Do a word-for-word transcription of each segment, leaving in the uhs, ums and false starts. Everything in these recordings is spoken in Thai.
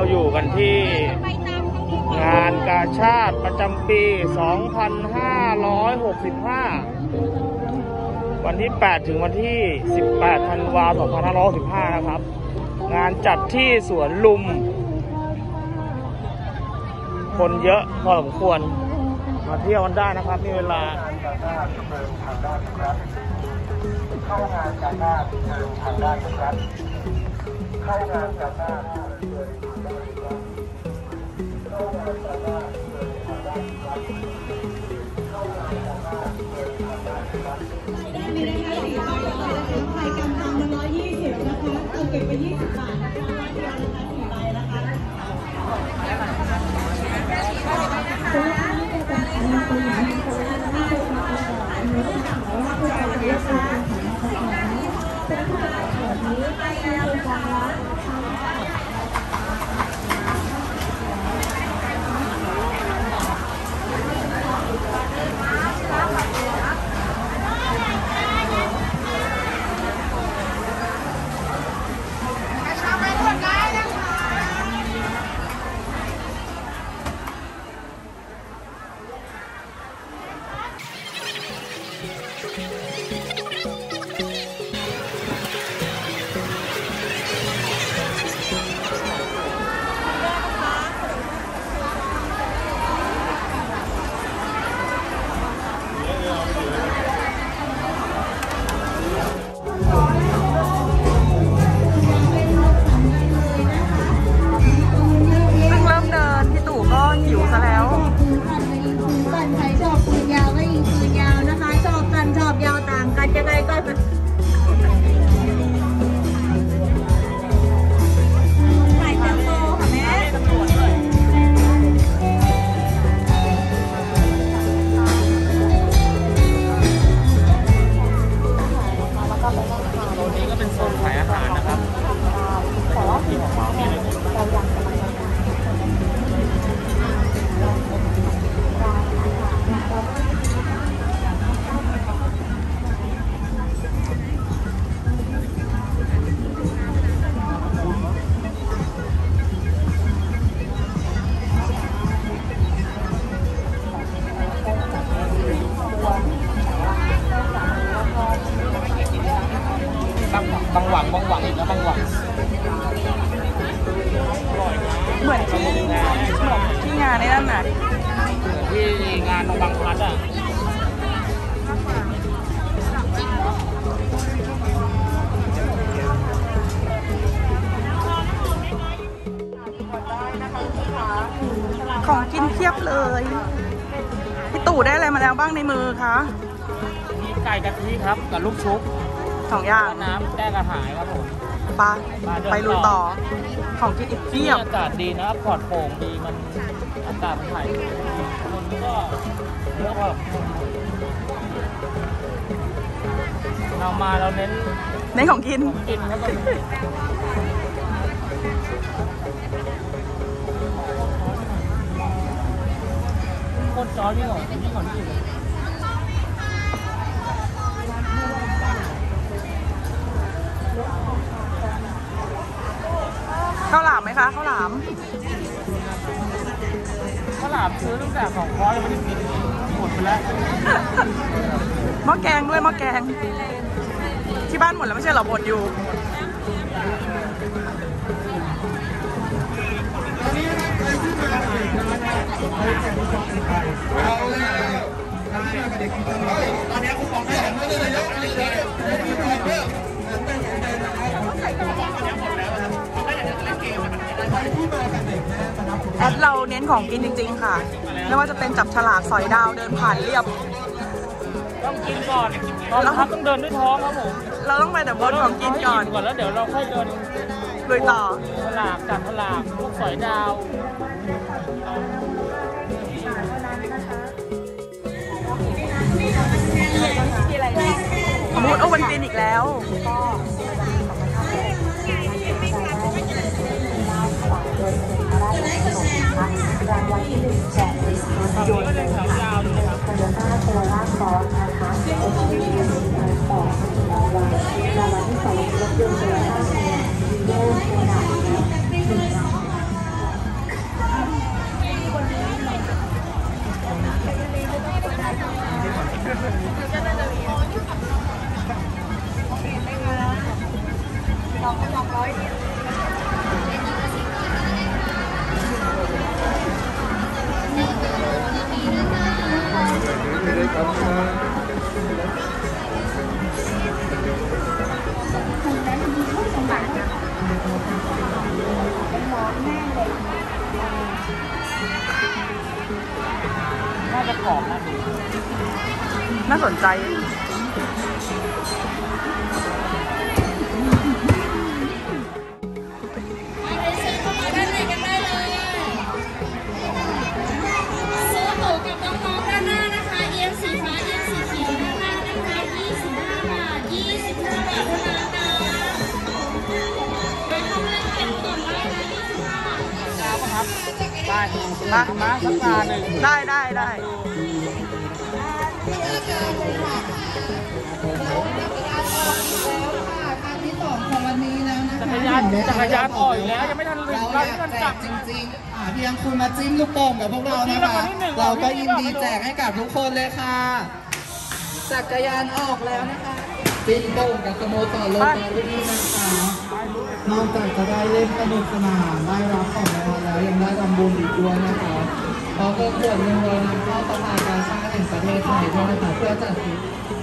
อยู่กันที่งานกาชาดประจำปี สองพันห้าร้อยหกสิบห้า วันที่ แปด ถึงวันที่ สิบแปด ธันวาคม สองพันห้าร้อยหกสิบห้า นะครับงานจัดที่สวนลุมคนเยอะพอสมควรมาเที่ยวกันได้นะครับมีเวลาเข้างานกันหน้าเชิญทางด้านครับเข้างานกันหน้าเชิญทางด้านครับเข้างานกันหน้าเชิญทางด้านครับเข้างานกันหน้าเชิญทางด้านครับได้ไม่ได้ให้สี่ใบนะคะไข่กำลังมันร้อยยี่สิบนะคะเอาเก็บไปยี่สิบบาทนะคะร้อยเดียวนะคะสี่ใบนะคะบางหวังบางหวังอีกนะบางหวังเหมือนที่งานที่งานในนั่นน่ะเหมือนที่งานบางพลัดอ่ะของกินเพียบเลยพี่ตู่ได้อะไรมาแล้วบ้างในมือคะมีไก่กะทิครับกับลูกชุบสองอย่างน้ำแก้กระหายครับผมปลาไปลุยต่อของกินอีกเพียบอากาศดีนะปลอดโปร่งดีมันอากาศมันถ่ายคนก็เยอะพอเรามาเราเน้นเน้นของกินกินครับคนจอยนี่หรอนี่ก่อนที่ข้าวหลามไหมคะข้าวหลามข้าวหลามซื้อตั้งแต่ของคอยังไม่ได้กินหมดไปแล้วหม้อแกงด้วยหม้อแกงที่บ้านหมดแล้วไม่ใช่หรอบดอยู่ตอนนี้คุณบอกได้แล้วไม่ได้เลยแอดเราเน้นของกินจริงๆค่ะไม่ว่าจะเป็นจับฉลากสอยดาวเดินผ่านเรียบต้องกินก่อนตอนเราต้องเดินด้วยท้องครับผมเราต้องไปแต่บนของกินก่อนก่อนแล้วเดี๋ยวเราค่อยเดินลุยต่อฉลากจับฉลากลูกสอยดาวมูดโอวันตินอีกแล้วรางวัลที่หนึ่งแจกลิสต์รถยนต์นะคะโตโยต้าโคโรล่าคอร์สนะคะเอส ยู วี สีขาวออกรางวัลรางวัลที่สองรถยนต์โตโยต้าวีโก้ขนาดหนึ่งรางวัลน่าสนใจได้มามาสักการหนึ่งได้ได้ได้จักรยานจักรยานอ่อยแล้วยังไม่ทันถึงเราที่มันจับจริงๆอ่าเพียงคุณมาจิ้มลูกโป่งกับพวกเรานะคะเราก็ยินดีแจกให้กับทุกคนเลยค่ะจักรยานออกแล้วนะคะจิ้มโป่งกับสโมสรโลกาที่นี่นะคะนอกจากจะได้เล่นสนุกสนานได้รับของรางวัลแล้วยังได้ทำบุญอีกด้วยนะคะเพราะก็ส่วนหนึ่งเรานำเข้าสภากาชาดแห่งประเทศไทยด้วยนะคะเพื่อจัดซื้อ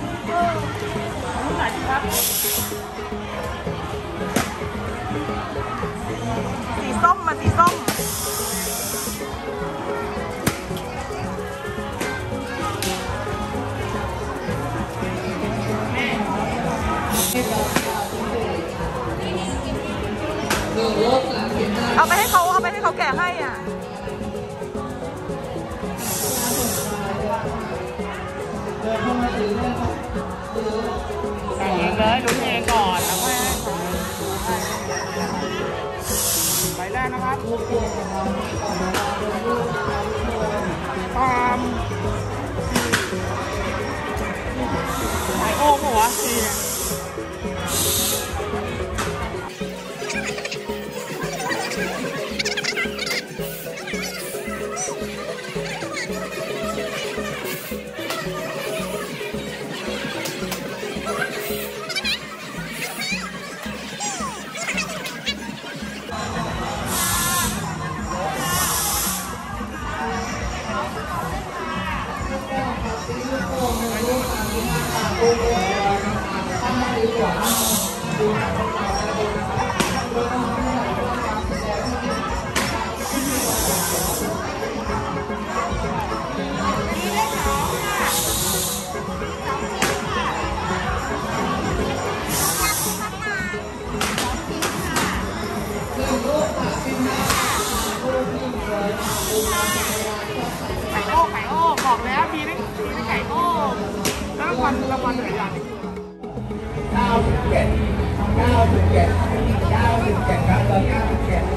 สีส้มมาสีส้มเอาไปให้เขาเอาไปให้เขาแกะให้อ่ะใส่เองเลยลุ้นเองก่อนแล้วค่อยให้ใบแรกนะครับตามไอโอ้โหวะสี่ไข่โอ้ไข่โอ้บอกแล้วมีได้มีได้ไข่โอ้แล้วรางวัลรางวัลหลายอย่างเก้าสิบเจ็ดเก้าสิบเจ็ดเก้าสิบเจ็ดครับตอนเก้าสิบเจ็ด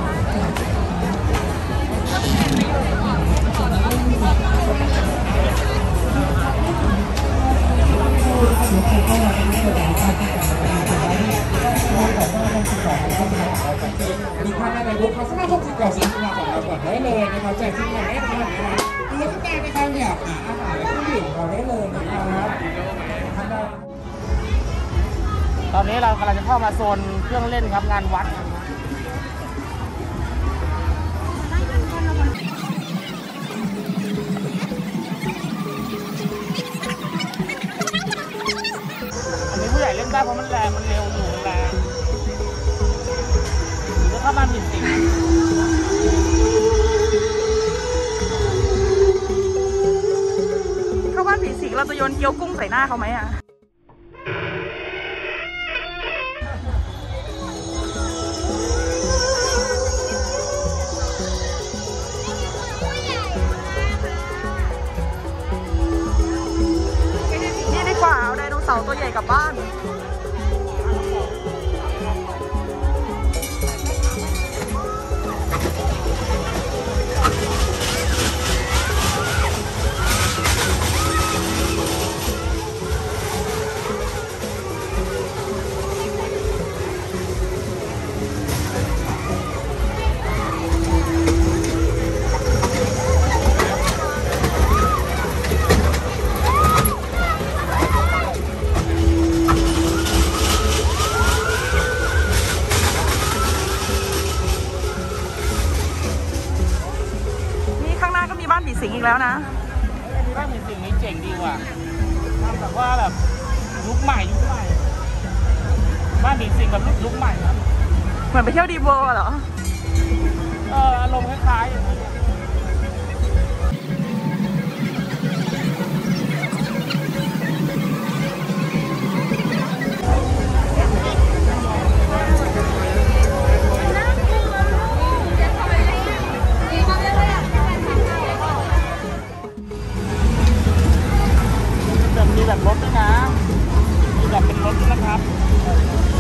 มีค่าในบุ๊กเขาสามารถพบสิ่งเก่าสิ่งใหม่ของเราก่อนได้เลยนะครับแจกสิ่งใหม่ได้ตลอดเวลาคือแล้วก็แต่ในการอยากหาอาหารและเครื่องดื่มเราได้เลยนะครับตอนนี้เรากำลังจะเข้ามาโซนเครื่องเล่นครับงานวัดอันนี้ผู้ใหญ่เล่นได้เพราะมันแรงมันเร็วอยู่แรงหรือเข้ามาผิดสิเข้าบ้านผีสิงเราจะโยนเกี๊ยวกุ้งใส่หน้าเขาไหมอ่ะนี่ดีกว่าเอาไดโนเสาร์ตัวใหญ่กลับบ้านสิงอีกแล้วนะบ้านผีสิงนี้เจ๋งดีว่ะทำแบบว่าแบบยุคใหม่ยุคใหม่บ้านผีสิงแบบยุคใหม่ครับเหมือนไปเที่ยวดีเวอร์เหรอเอออารมณ์คล้ายๆอย่างนี้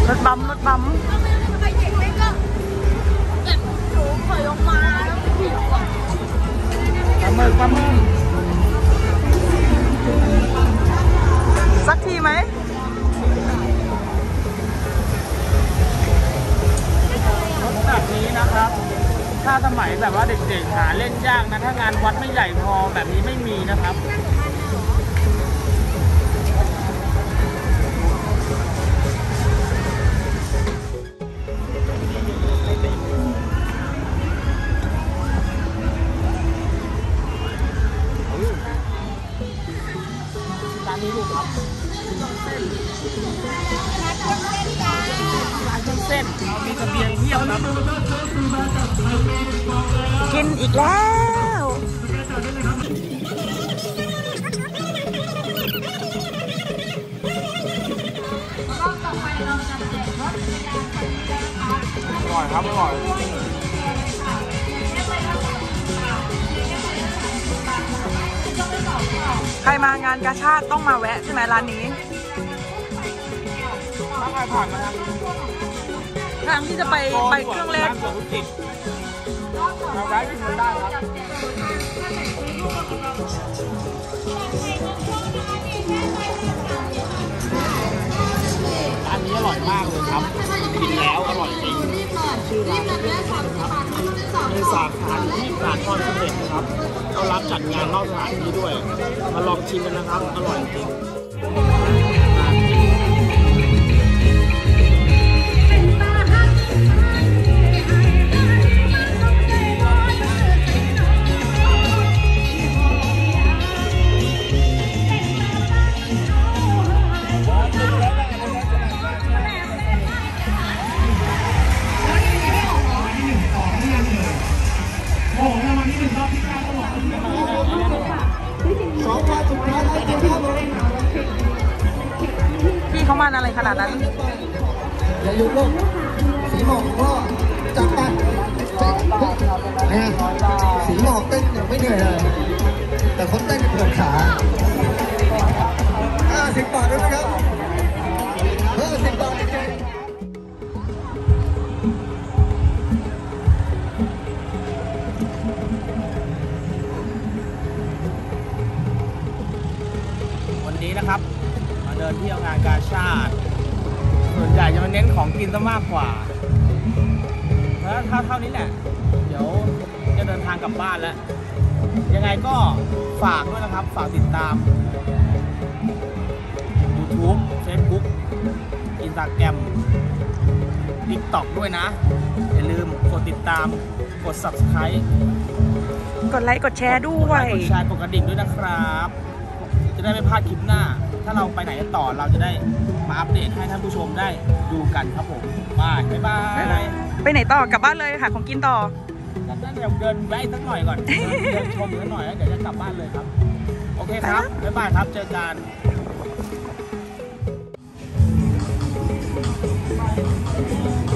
รถบัมรถบัมทำไมเด็กเล็กก็แบบหนูถอยลงมาแล้วผิวอ่ะปลาหมึกปลาหมึกสักทีไหมรถแบบนี้นะครับ ถ้าสมัยแบบว่าเด็กๆหาเล่นยากนะ ถ้างานวัดไม่ใหญ่พอแบบนี้ไม่มีนะครับร้านนี้ดูครับร้านเครื่องเส้นเรามีเสบียงเพียบครับกินอีกแล้วอร่อยครับ อร่อยใครมางานกาชาติต้องมาแวะใช่ไหมร้านนี้ถ้าใครผ่านมาทางทางที่จะไปไปเครื่องเล่นร้านสวนธุรกิจเราได้กินได้ครับร้านนี้อร่อยมากเลยครับ กินแล้วอร่อยจริงชื่อร้านในสาขาที่สาทรเสด็จนะครับเขารับจัดงานนอกสถานที่ด้วย มาลองชิมกันนะครับ อร่อยจริงพี่เขามาอะไรขนาดนั้นอย่าหยุดลูกสีหมอกก็จับไปเนี่ยสีหมอกเต้นยังไม่เหนื่อยเลย แต่คนเต้นปวดขาห้าสิบบาทด้วยนะครับห้าสิบบาทจริงๆวันนี้นะครับมาเดินเที่ยวงานกาชาติส่วนใหญ่จะมาเน้นของกินซะมากกว่าแล้วถ้าเท่านี้แหละเดี๋ยวจะเดินทางกลับบ้านแล้วยังไงก็ฝากด้วยนะครับฝากติดตาม YouTube Facebook Instagram TikTok ด้วยนะอย่าลืมกดติดตามกด Subscribe กดไลค์กดแชร์ด้วกดไลยค์กดแชร์กดกระดิ่งด้วยนะครับจะได้ไม่พลาดคลิปหน้า ถ้าเราไปไหนกันต่อเราจะได้มาอัปเดตให้ท่านผู้ชมได้ดูกันครับผมบายบ๊ายบายไปไหนต่อกลับบ้านเลยค่ะของกินต่อแล้วเดี๋ยวเดินแวะอีกสักหน่อยก่อน เดินชมอีกสักหน่อยแล้วเดี๋ยวจะกลับบ้านเลยครับ โอเคครับ บ๊ายบายครับ เจอกัน